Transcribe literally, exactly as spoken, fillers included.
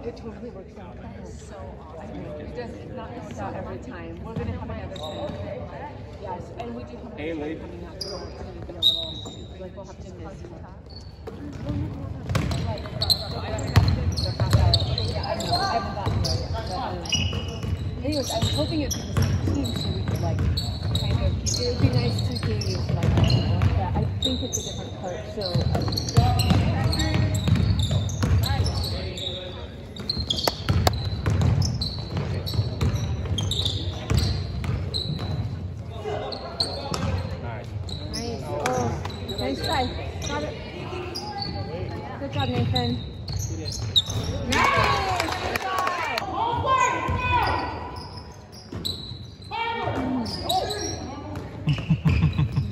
it totally works out. That is so awesome. It does not work out every time. We're going to have another thing. Yes, and we do have another thing coming up. So it's going to be a little, like we'll have to miss. Yeah, I know. I haven't gotten there yet. But, um, anyways, I was hoping it'd be the same team so we could like kind of, it would be nice to gauge like, that. I think it's a different coach, so. Um, Nice try. Got it. Good job, Nathan. Nice! Good job!